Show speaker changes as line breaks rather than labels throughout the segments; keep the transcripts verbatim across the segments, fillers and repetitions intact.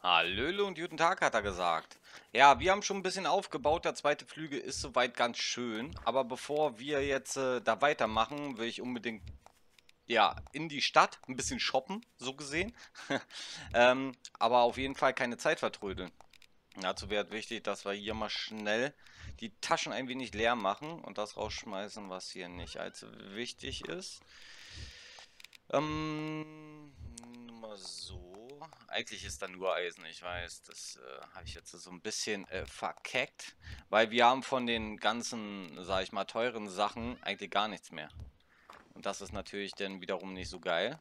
Hallöle und guten Tag, hat er gesagt. Ja, wir haben schon ein bisschen aufgebaut. Der zweite Flügel ist soweit ganz schön. Aber bevor wir jetzt äh, da weitermachen, will ich unbedingt ja in die Stadt ein bisschen shoppen, so gesehen. ähm, aber auf jeden Fall keine Zeit vertrödeln. Dazu wäre wichtig, dass wir hier mal schnell die Taschen ein wenig leer machen und das rausschmeißen, was hier nicht allzu wichtig ist. Ähm, mal so. Eigentlich ist da nur Eisen, ich weiß. Das äh, habe ich jetzt so ein bisschen äh, verkeckt, weil wir haben von den ganzen, sag ich mal, teuren Sachen eigentlich gar nichts mehr. Und das ist natürlich dann wiederum nicht so geil.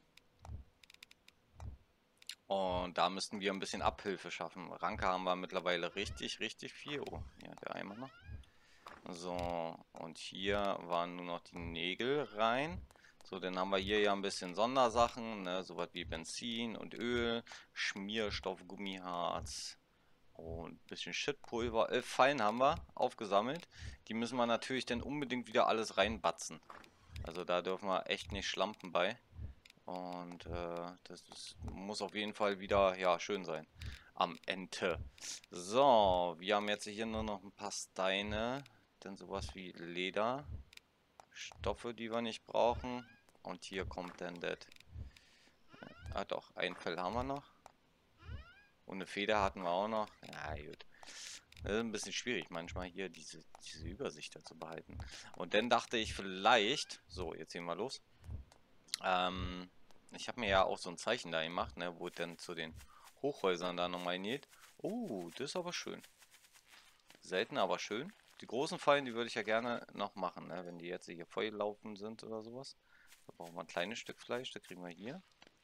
Und da müssten wir ein bisschen Abhilfe schaffen. Ranke haben wir mittlerweile richtig, richtig viel. Oh, hier der Eimer noch. So, und hier waren nur noch die Nägel rein. So, dann haben wir hier ja ein bisschen Sondersachen, ne, sowas wie Benzin und Öl, Schmierstoff, Gummiharz und ein bisschen Shitpulver. Elf Fallen haben wir aufgesammelt. Die müssen wir natürlich dann unbedingt wieder alles reinbatzen. Also da dürfen wir echt nicht schlampen bei. Und äh, das ist, muss auf jeden Fall wieder, ja, schön sein. Am Ende. So, wir haben jetzt hier nur noch ein paar Steine. Dann sowas wie Leder. Stoffe, die wir nicht brauchen. Und hier kommt dann das. Ah doch, ein Fell haben wir noch. Und eine Feder hatten wir auch noch. Ja, gut. Das ist ein bisschen schwierig manchmal hier diese, diese Übersicht da zu behalten. Und dann dachte ich vielleicht, so, jetzt gehen wir los. Ähm, ich habe mir ja auch so ein Zeichen da gemacht, ne, wo es dann zu den Hochhäusern da nochmal geht. Oh, das ist aber schön. Selten, aber schön. Die großen Fallen, die würde ich ja gerne noch machen, ne, wenn die jetzt hier voll laufen sind oder sowas. Da brauchen wir ein kleines Stück Fleisch, das kriegen wir hier.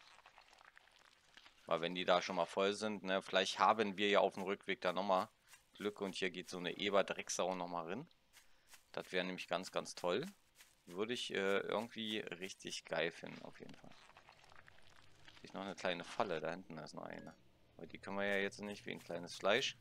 Weil wenn die da schon mal voll sind, ne, vielleicht haben wir ja auf dem Rückweg da nochmal Glück und hier geht so eine Eber-Drecksau nochmal rein. Das wäre nämlich ganz, ganz toll. Würde ich äh, irgendwie richtig geil finden, auf jeden Fall. Ist noch eine kleine Falle, da hinten ist noch eine. Aber die können wir ja jetzt nicht wie ein kleines Fleisch.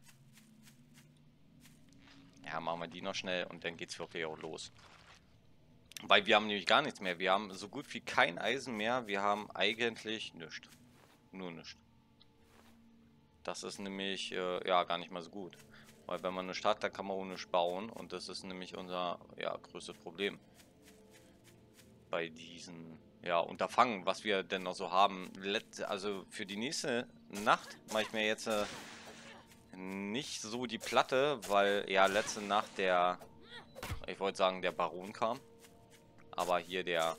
Ja, machen wir die noch schnell und dann geht's wirklich auch los. Weil wir haben nämlich gar nichts mehr. Wir haben so gut wie kein Eisen mehr. Wir haben eigentlich nichts. Nur nichts. Das ist nämlich äh, ja gar nicht mal so gut. Weil wenn man eine Stadt, dann kann man auch nicht bauen. Und das ist nämlich unser ja, größtes Problem. Bei diesen ja, Unterfangen, was wir denn noch so haben. Let also für die nächste Nacht mache ich mir jetzt äh, nicht so die Platte, weil ja letzte Nacht der, ich wollte sagen, der Baron kam. Aber hier der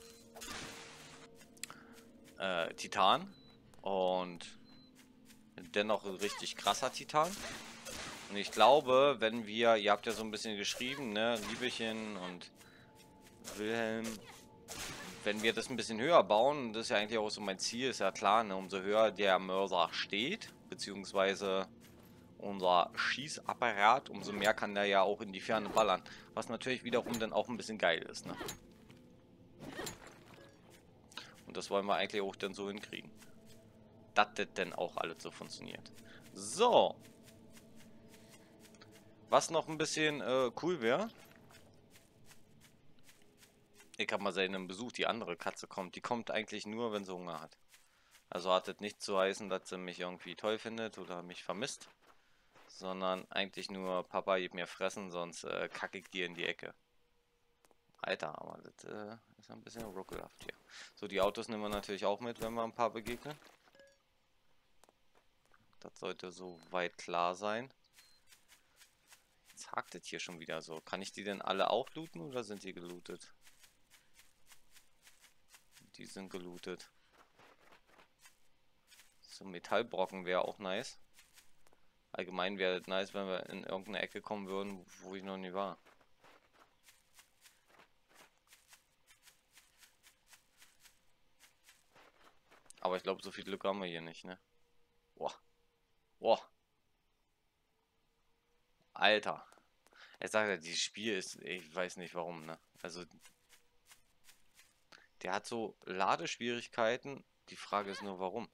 äh, Titan. Und dennoch ein richtig krasser Titan. Und ich glaube, wenn wir, ihr habt ja so ein bisschen geschrieben, ne, Liebechen und Wilhelm, wenn wir das ein bisschen höher bauen, das ist ja eigentlich auch so mein Ziel, ist ja klar, ne, umso höher der Mörser steht, beziehungsweise unser Schießapparat, umso mehr kann der ja auch in die Ferne ballern. Was natürlich wiederum dann auch ein bisschen geil ist, ne? Und das wollen wir eigentlich auch dann so hinkriegen. Dass das denn auch alles so funktioniert. So. Was noch ein bisschen äh, cool wäre. Ich habe mal seinen Besuch, die andere Katze kommt. Die kommt eigentlich nur, wenn sie Hunger hat. Also hat das nicht zu heißen, dass sie mich irgendwie toll findet oder mich vermisst. Sondern eigentlich nur, Papa, gib mir fressen, sonst äh, kacke ich dir in die Ecke. Alter, aber das äh, ist ein bisschen ruckelhaft hier. So, die Autos nehmen wir natürlich auch mit, wenn wir ein paar begegnen. Das sollte soweit klar sein. Jetzt hakt es hier schon wieder so. Kann ich die denn alle auch looten oder sind die gelootet? Die sind gelootet. So, Metallbrocken wäre auch nice. Allgemein wäre es nice, wenn wir in irgendeine Ecke kommen würden, wo ich noch nie war. Aber ich glaube, so viel Glück haben wir hier nicht, ne? Boah. Boah. Alter. Ich sage ja, dieses Spiel ist, ich weiß nicht warum, ne? Also, der hat so Ladeschwierigkeiten. Die Frage ist nur, warum.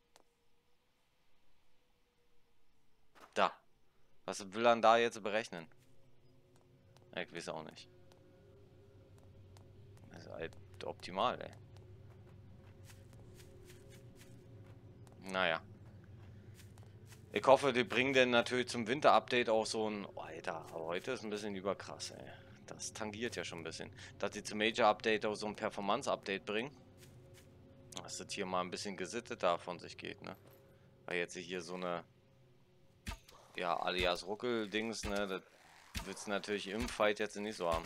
Da. Was will er da jetzt berechnen? Ich weiß auch nicht. Das ist halt optimal, ey. Naja. Ich hoffe, die bringen dann natürlich zum Winter-Update auch so ein... Oh, Alter, aber heute ist ein bisschen überkrass, ey. Das tangiert ja schon ein bisschen. Dass die zum Major-Update auch so ein Performance-Update bringen. Dass das hier mal ein bisschen gesitteter von sich geht, ne? Weil jetzt hier so eine... Ja, alias Ruckel-Dings, ne? Das willst du natürlich im Fight jetzt nicht so haben.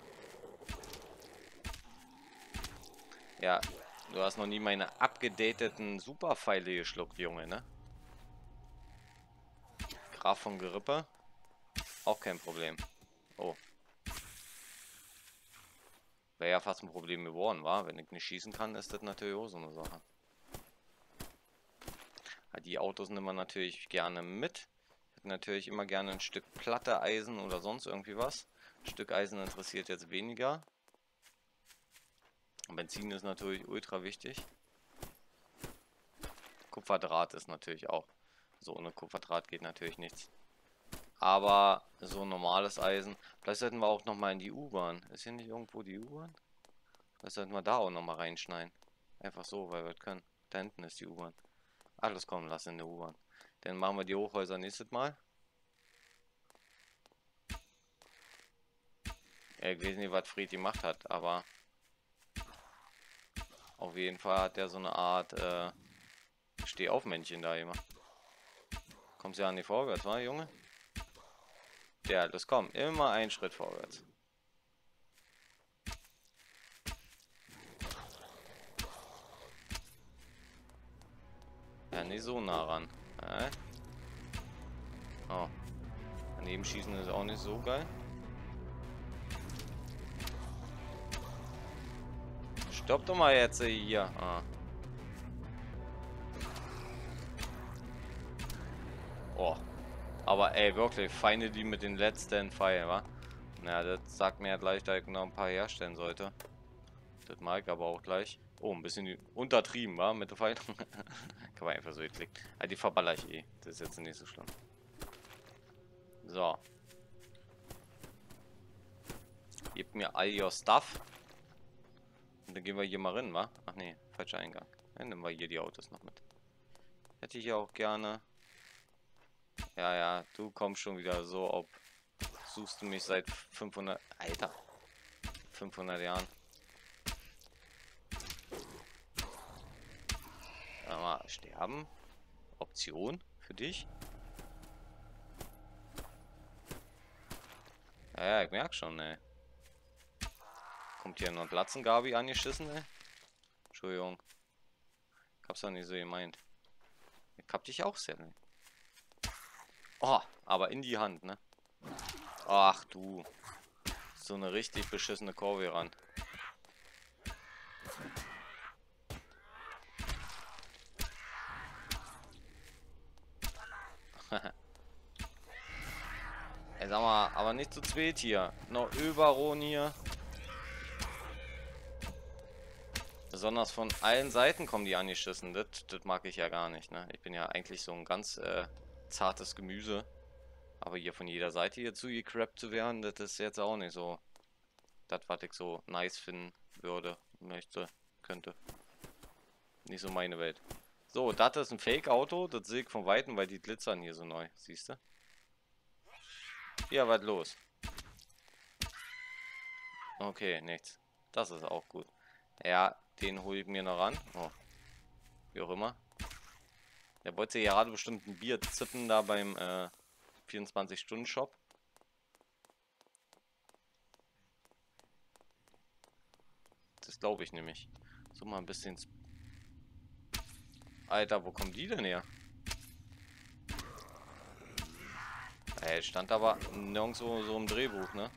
Ja, du hast noch nie meine abgedateten Superpfeile geschluckt, Junge, ne? Graf von Gerippe. Auch kein Problem. Oh. Wäre ja fast ein Problem geworden, war. Wenn ich nicht schießen kann, ist das natürlich auch so eine Sache. Ja, die Autos nimmt man natürlich gerne mit. Ich hätte natürlich immer gerne ein Stück Platte, Eisen oder sonst irgendwie was. Ein Stück Eisen interessiert jetzt weniger. Benzin ist natürlich ultra wichtig. Kupferdraht ist natürlich auch. So ohne Kupferdraht geht natürlich nichts. Aber so normales Eisen. Vielleicht sollten wir auch nochmal in die U-Bahn. Ist hier nicht irgendwo die U-Bahn? Vielleicht sollten wir da auch nochmal reinschneiden. Einfach so, weil wir das können. Da hinten ist die U-Bahn. Alles kommen lassen in der U-Bahn. Dann machen wir die Hochhäuser nächstes Mal. Ja, ich weiß nicht, was Fred gemacht hat, aber auf jeden Fall hat er so eine Art äh, Steh-auf-Männchen da gemacht. Kommst ja nicht vorwärts, wa, Junge? Ja, das kommt. Immer einen Schritt vorwärts. Ja, nicht so nah ran. Äh? Oh. Daneben schießen ist auch nicht so geil. Stopp doch mal jetzt hier. Ah. Oh. Aber ey, wirklich, Feinde, die mit den letzten Pfeilen, wa? Na, das sagt mir ja gleich, dass ich noch ein paar herstellen sollte. Das mag ich aber auch gleich. Oh, ein bisschen untertrieben, wa? Mit der Pfeilen. Kann man einfach so geklickt. Also die verballer ich eh. Das ist jetzt nicht so schlimm. So. Gebt mir all your stuff. Und dann gehen wir hier mal rein, wa? Ach nee, falscher Eingang. Dann nehmen wir hier die Autos noch mit. Hätte ich ja auch gerne. Ja, ja, du kommst schon wieder so, ob suchst du mich seit fünfhundert... Alter. fünfhundert Jahren. Sag mal, sterben? Option für dich? Ja, ja, ich merk schon, ey. Kommt hier noch ein Platzengabi angeschissen, ey? Entschuldigung. Ich hab's doch nicht so gemeint. Ich hab dich auch sehr, ne? Oh, aber in die Hand, ne? Ach du. So eine richtig beschissene Kurve ran. Ey, sag mal, aber nicht zu zweit hier. Noch Überron hier. Besonders von allen Seiten kommen die angeschissen. Das, das mag ich ja gar nicht, ne? Ich bin ja eigentlich so ein ganz äh, zartes Gemüse. Aber hier von jeder Seite hier zugecrappt zu werden, das ist jetzt auch nicht so das, was ich so nice finden würde, möchte, könnte. Nicht so meine Welt. So, das ist ein Fake-Auto. Das sehe ich von Weitem, weil die glitzern hier so neu. Siehst du? Ja, was los? Okay, nichts. Das ist auch gut. Ja, den hole ich mir noch ran. Oh. Wie auch immer. Der wollte ja gerade bestimmt ein Bier zippen da beim äh, vierundzwanzig-Stunden-Shop. Das glaube ich nämlich. So mal ein bisschen... Alter, wo kommen die denn her? Ey, stand aber nirgendwo so im Drehbuch, ne?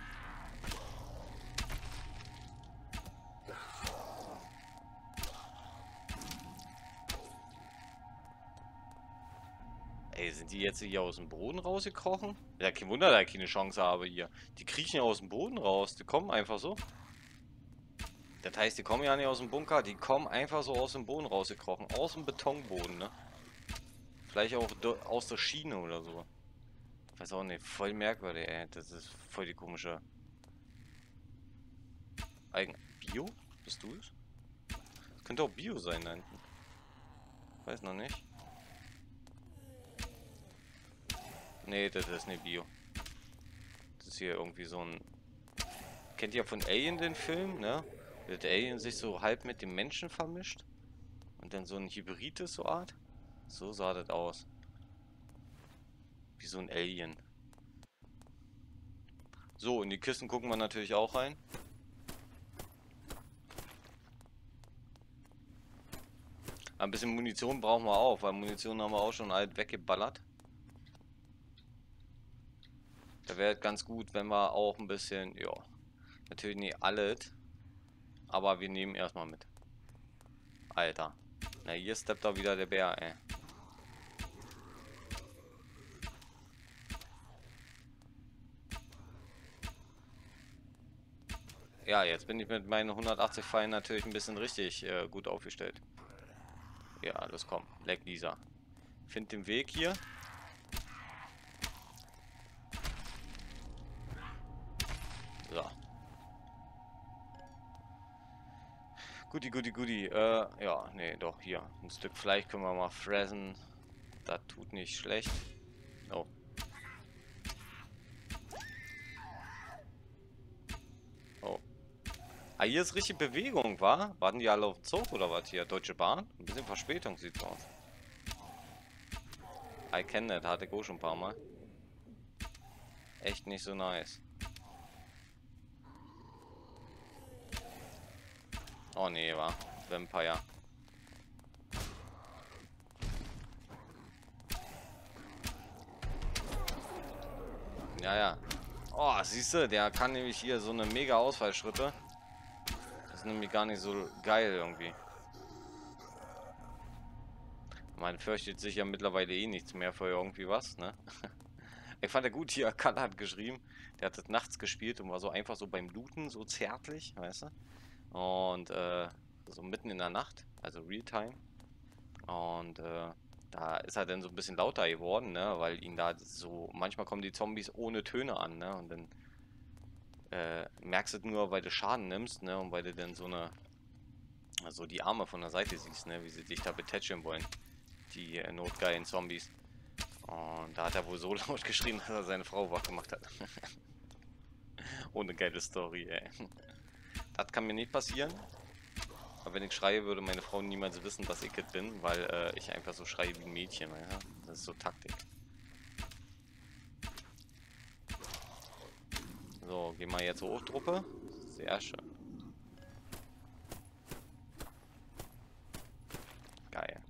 Ey, sind die jetzt hier aus dem Boden rausgekrochen? Ja, kein Wunder, dass ich keine Chance habe hier. Die kriechen ja aus dem Boden raus. Die kommen einfach so. Das heißt, die kommen ja nicht aus dem Bunker. Die kommen einfach so aus dem Boden rausgekrochen. Aus dem Betonboden, ne? Vielleicht auch aus der Schiene oder so. Ich weiß auch nicht. Voll merkwürdig, ey. Das ist voll die komische... Eigen... Bio? Bist du es? Das könnte auch Bio sein da hinten. Weiß noch nicht. Nee, das ist nicht Bio. Das ist hier irgendwie so ein... Kennt ihr von Alien den Film, ne? Der Alien sich so halb mit dem Menschen vermischt. Und dann so ein Hybrid ist, so Art. So sah das aus. Wie so ein Alien. So, in die Kisten gucken wir natürlich auch rein. Ein bisschen Munition brauchen wir auch, weil Munition haben wir auch schon alt weggeballert. Da wäre ganz gut, wenn wir auch ein bisschen, ja, natürlich nicht alles, aber wir nehmen erstmal mit. Alter. Na, hier steppt da wieder der Bär, ey. Ja, jetzt bin ich mit meinen hundertachtzig Pfeilen natürlich ein bisschen richtig äh, gut aufgestellt. Ja, los komm, leck Lisa. Find den Weg hier. So. Guti, guti, guti. Äh, ja, nee, doch, hier. Ein Stück Fleisch können wir mal fressen. Das tut nicht schlecht. Oh. Oh. Ah, hier ist richtig Bewegung, wa? Warten die alle auf den Zug oder was hier? Deutsche Bahn? Ein bisschen Verspätung sieht's aus. I kenne that, hatte ich auch schon ein paar Mal. Echt nicht so nice. Oh nee, war Vampire. Ja, ja. Oh, siehst du, der kann nämlich hier so eine mega Ausfallschritte. Das ist nämlich gar nicht so geil irgendwie. Man fürchtet sich ja mittlerweile eh nichts mehr vor irgendwie was, ne? Ich fand er gut, hier, Kalle hat geschrieben, der hat das nachts gespielt und war so einfach so beim Looten, so zärtlich, weißt du? Und äh, so mitten in der Nacht, also Realtime. Und äh, da ist er dann so ein bisschen lauter geworden, ne? Weil ihn da so, manchmal kommen die Zombies ohne Töne an, ne? Und dann äh, merkst du nur, weil du Schaden nimmst, ne? Und weil du dann so eine, also die Arme von der Seite siehst, ne? Wie sie dich da betätscheln wollen. Die äh, notgeilen Zombies. Und da hat er wohl so laut geschrien, dass er seine Frau wach gemacht hat. Ohne geile Story, ey. Das kann mir nicht passieren. Aber wenn ich schreie, würde meine Frau niemals wissen, dass ich es bin, weil äh, ich einfach so schreie wie ein Mädchen. Ja? Das ist so Taktik. So, gehen wir jetzt hoch, Truppe. Sehr schön. Geil.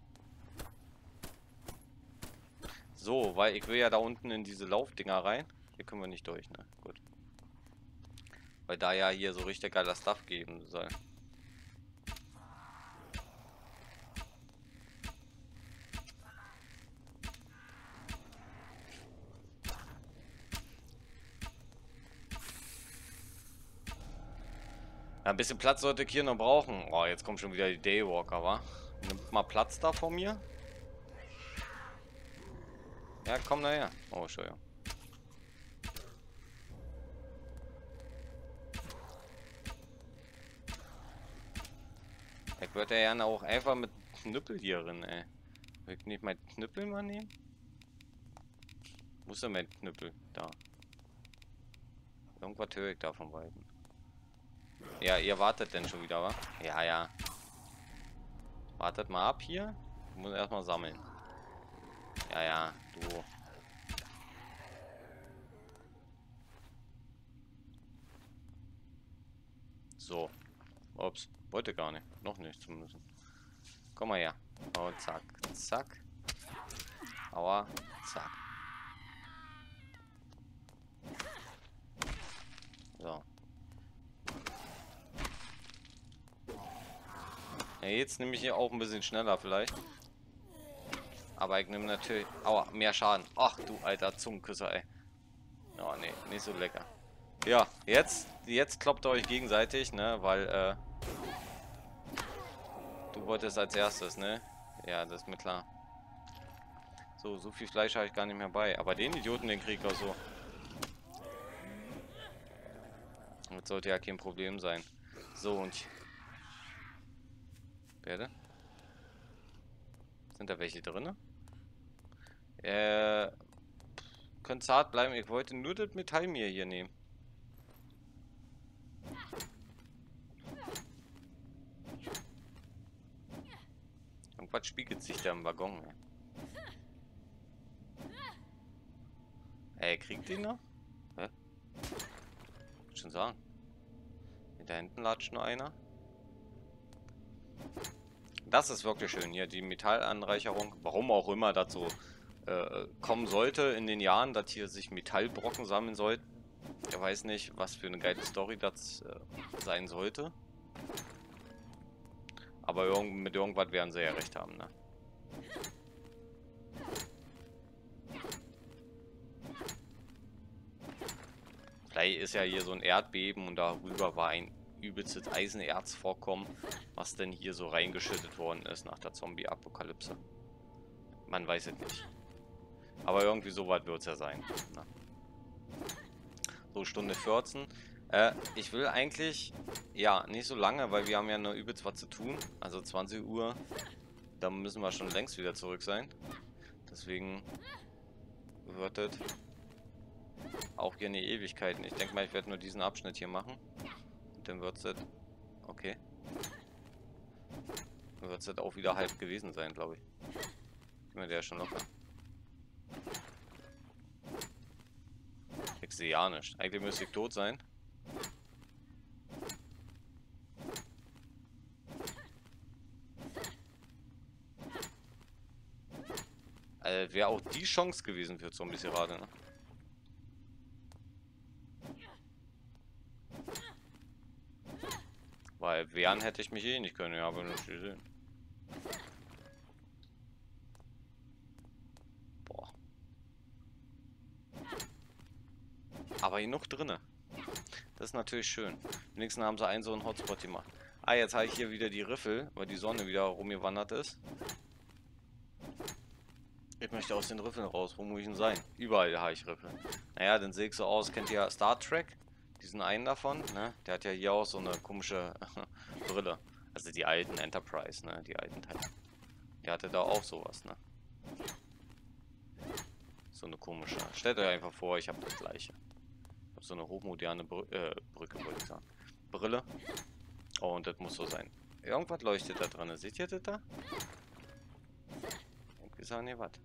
So, weil ich will ja da unten in diese Laufdinger rein. Hier können wir nicht durch, ne? Gut. Weil da ja hier so richtig geiler Stuff geben soll. Ja, ein bisschen Platz sollte ich hier noch brauchen. Oh, jetzt kommt schon wieder die Daywalker, wa? Nimmt mal Platz da vor mir. Ja, komm daher. Oh, Entschuldigung. Ich würde ja gerne auch einfach mit Knüppel hier drin, ey. Will ich nicht mein Knüppel mal nehmen? Wo ist denn mein Knüppel? Da. Irgendwas höre ich da von Weitem. Ja, ihr wartet denn schon wieder, wa? Ja, ja. Wartet mal ab hier. Ich muss erstmal sammeln. Ja, ja, du. So. Ups. Wollte gar nicht. Noch nicht zumindest. Komm mal her. Oh, zack. Zack. Aua. Zack. So. Ja, jetzt nehme ich hier auch ein bisschen schneller vielleicht. Aber ich nehme natürlich... Aua, mehr Schaden. Ach du alter Zungenküsser, ey. Oh nee, nicht so lecker. Ja, jetzt, jetzt kloppt ihr euch gegenseitig, ne? Weil, äh... du wolltest als erstes, ne? Ja, das ist mir klar. So, so viel Fleisch habe ich gar nicht mehr bei. Aber den Idioten, den krieg ich auch so. Das sollte ja kein Problem sein. So, und... Werde? Sind da welche drin? Äh... könnt zart bleiben. Ich wollte nur das Metall mir hier nehmen. Irgendwas spiegelt sich da im Waggon. Ey, ey kriegt die noch? Hä? Ich schon sagen. Hier da hinten latscht nur einer. Das ist wirklich schön hier, die Metallanreicherung. Warum auch immer das so äh, kommen sollte in den Jahren, dass hier sich Metallbrocken sammeln sollten. Ich weiß nicht, was für eine geile Story das äh, sein sollte. Aber irgend, mit irgendwas werden sie ja recht haben, ne? Vielleicht ist ja hier so ein Erdbeben und darüber war ein übelstes Eisenerzvorkommen, was denn hier so reingeschüttet worden ist nach der Zombie-Apokalypse. Man weiß es nicht. Aber irgendwie so weit wird es ja sein. Ne? So, Stunde vierzehn. Äh, ich will eigentlich, ja, nicht so lange, weil wir haben ja nur übelst was zu tun. Also zwanzig Uhr, da müssen wir schon längst wieder zurück sein. Deswegen wird das auch hier eine Ewigkeit. Ich denke mal, ich werde nur diesen Abschnitt hier machen. Und dann wird es okay. Dann wird es auch wieder halb gewesen sein, glaube ich. Ich meine, der ist schon locker. Ich sehe ja nicht. Eigentlich müsste ich tot sein. Also, wäre auch die Chance gewesen für Zombies gerade, ne? Weil wehren hätte ich mich eh nicht können, ja, aber nicht gesehen. Boah. Aber genug drinne. Das ist natürlich schön. Wenigstens haben sie einen so einen Hotspot gemacht. Ah, jetzt habe ich hier wieder die Riffel, weil die Sonne wieder rumgewandert ist. Ich möchte aus den Riffeln raus. Wo muss ich denn sein? Überall habe ich Riffel. Naja, dann sehe ich so aus. Kennt ihr Star Trek? Diesen einen davon, ne? Der hat ja hier auch so eine komische Brille. Also die alten Enterprise, ne? Die alten Teile. Der hatte da auch sowas, ne? So eine komische. Stellt euch einfach vor, ich habe das gleiche. Ich habe so eine hochmoderne Brü äh, Brücke, wollte ich sagen. Brille. Oh, und das muss so sein. Irgendwas leuchtet da drin. Seht ihr das da? Ich sage nicht was.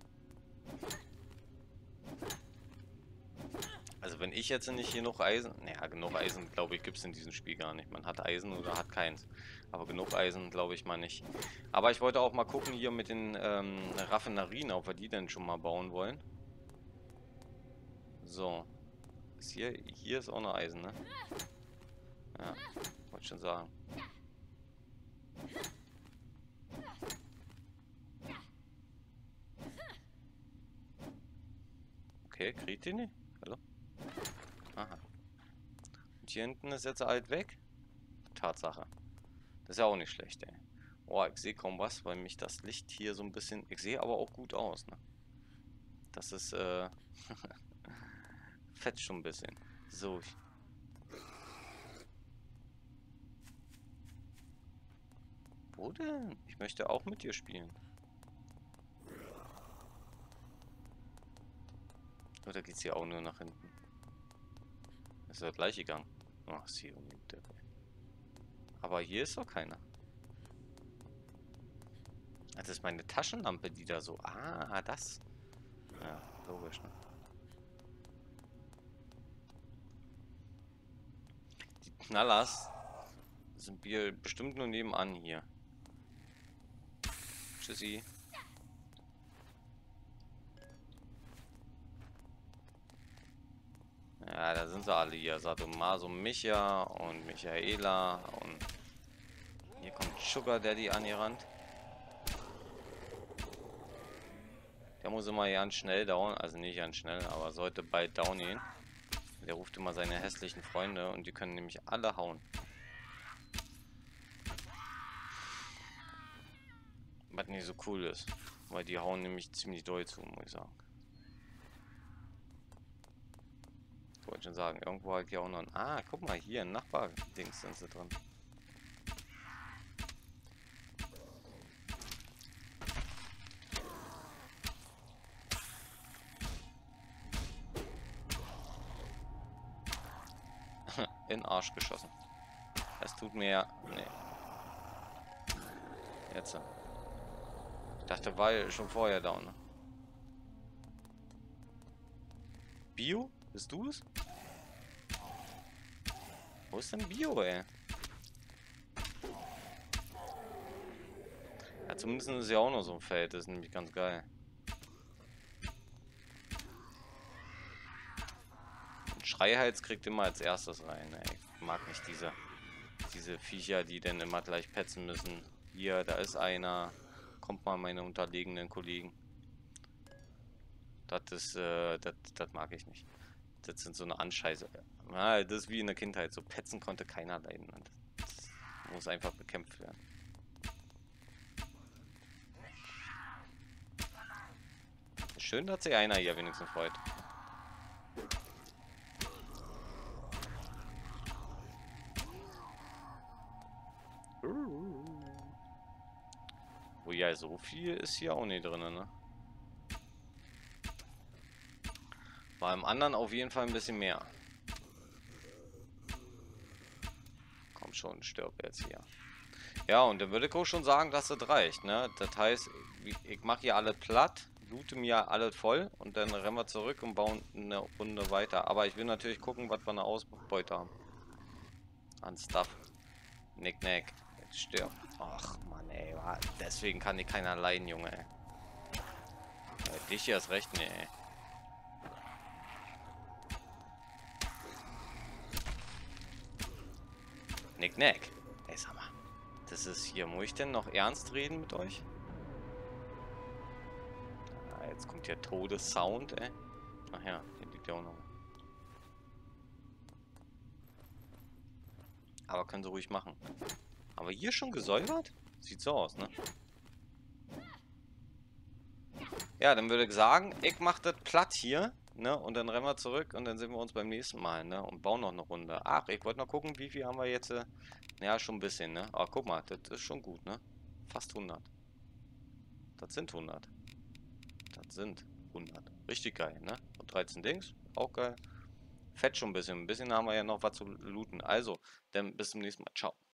Also wenn ich jetzt nicht genug Eisen... Naja, genug Eisen, glaube ich, gibt es in diesem Spiel gar nicht. Man hat Eisen oder hat keins. Aber genug Eisen, glaube ich mal nicht. Aber ich wollte auch mal gucken hier mit den ähm, Raffinerien, ob wir die denn schon mal bauen wollen. So. Ist hier, hier ist auch noch Eisen, ne? Ja, wollte schon sagen. Okay, kriegt ihr nicht? Hallo? Aha. Und hier hinten ist jetzt alt weg. Tatsache. Das ist ja auch nicht schlecht, ey. Oh, ich sehe kaum was, weil mich das Licht hier so ein bisschen... Ich sehe aber auch gut aus, ne? Das ist, äh... fett schon ein bisschen. So. Ich... Wo denn? Ich möchte auch mit dir spielen. Oder geht's hier auch nur nach hinten? Das ist der gleiche Gang. Ach, sie unbedingt. Aber hier ist doch keiner. Das ist meine Taschenlampe, die da so... Ah, das. Ja, logisch, ne? Die Knallers sind wir bestimmt nur nebenan hier. Tschüssi. Ja, da sind sie alle hier. Sadomaso, Micha und Michaela und hier kommt Sugar Daddy angerannt. Der muss immer ganz schnell down, also nicht ganz schnell, aber sollte bald down gehen. Der ruft immer seine hässlichen Freunde und die können nämlich alle hauen. Was nicht so cool ist, weil die hauen nämlich ziemlich doll zu, muss ich sagen. Ich wollte schon sagen, irgendwo halt hier auch noch ein... Ah, guck mal, hier ein Nachbar-Dings sind sie drin. In den Arsch geschossen. Es tut mir ja... Nee. Jetzt. Ich dachte, war ja schon vorher down, ne? Bio? Bist du es? Wo ist denn Bio, ey? Ja, zumindest ist ja auch noch so ein Feld. Das ist nämlich ganz geil. Und Schreihals kriegt immer als erstes rein, ey. Ich mag nicht diese, diese Viecher, die dann immer gleich petzen müssen. Hier, da ist einer. Kommt mal, meine unterlegenen Kollegen. Das ist, äh, das, das mag ich nicht. Das sind so eine Anscheiße. Ja, das ist wie in der Kindheit. So petzen konnte keiner leiden. Und das muss einfach bekämpft werden. Schön, dass sich einer hier wenigstens freut. Oh ja, so viel ist hier auch nicht drin, ne? Beim anderen auf jeden Fall ein bisschen mehr. Komm schon, stirb jetzt hier. Ja, und dann würde ich auch schon sagen, dass das reicht, ne? Das heißt, ich mache hier alles platt, loote mir alles voll und dann rennen wir zurück und bauen eine Runde weiter. Aber ich will natürlich gucken, was wir eine Ausbeute haben. An Stuff. Nick, Nick. Jetzt stirb. Ach, Mann, ey. Deswegen kann ich keiner leiden, Junge, ey. Ja, dich hier ist recht, ne, ey. Nick, Nick. Ey, sag mal. Das ist hier. Muss ich denn noch ernst reden mit euch? Ah, jetzt kommt hier Todessound, ey. Ach ja, hier liegt ja auch noch. Aber können sie ruhig machen. Aber hier schon gesäubert? Sieht so aus, ne? Ja, dann würde ich sagen, ich mache das platt hier, ne? Und dann rennen wir zurück und dann sehen wir uns beim nächsten Mal, ne? Und bauen noch eine Runde. Ach, ich wollte noch gucken, wie viel haben wir jetzt. Äh, ja, schon ein bisschen, ne? Aber guck mal, das ist schon gut, ne? Fast hundert. Das sind hundert. Das sind hundert. Richtig geil, ne? Und dreizehn Dings, auch geil. Fett schon ein bisschen. Ein bisschen haben wir ja noch was zu looten. Also, dann bis zum nächsten Mal. Ciao.